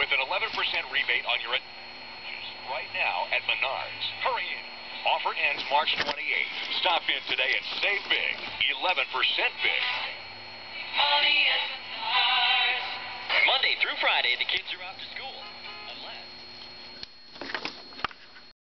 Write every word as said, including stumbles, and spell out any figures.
with an eleven percent rebate on your right now at Menards. Hurry in. Offer ends March twenty-eighth. Stop in today and save big. eleven percent big. Money at Menards. Monday through Friday, the kids are out to school.